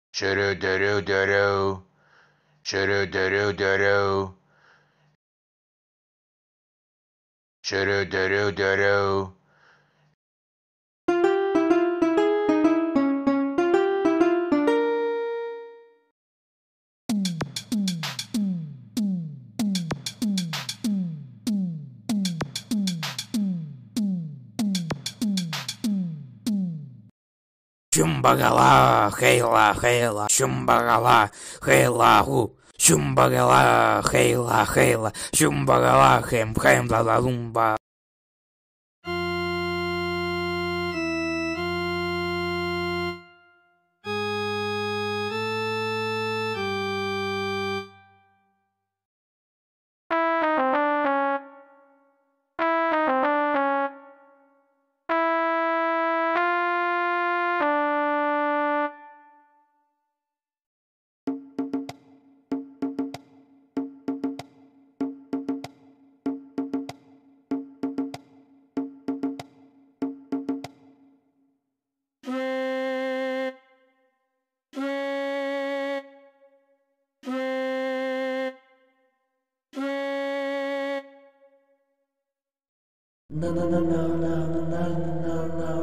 Shoo-doo-doo-doo-doo. Shoo-doo-doo-doo-doo-doo. Shoo-doo-doo-doo-doo-doo. Чумбагала, хейла, хейла, чумбагала, хейла, ху. Чумбагала, хейла, хейла, чумбагала, хэм, хэм, ла ла лумба. Na na na na na na na na na